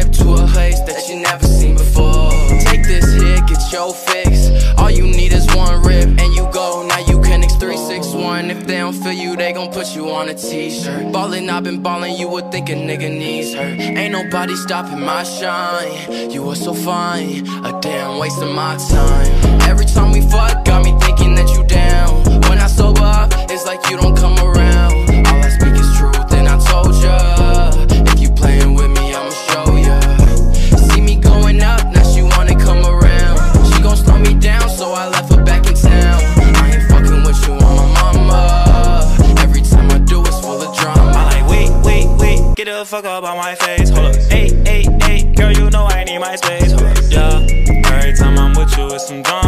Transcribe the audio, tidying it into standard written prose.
step to a place that you never seen before. Take this here, get your fix. All you need is one rip and you go. Now you Connect 361. If they don't feel you, they gon' put you on a t-shirt. Ballin', I've been ballin', you would think a nigga needs her. Ain't nobody stopping my shine. You were so fine, a damn waste of my time. Every time we fuck, got me thinking that you down. When I sober up, it's like you don't come around. All I speak is truth and I told ya, if you playin' with me, I'ma show ya. See me going up, now she wanna come around. She gon' slow me down, so I left her back in town. I ain't fucking with you on my mama. Every time I do, it's full of drama. I like, wait, get the fuck up on my face. Hold up, hey, girl, you know I need my space. Hold up, yeah. Every time I'm with you, it's some drama.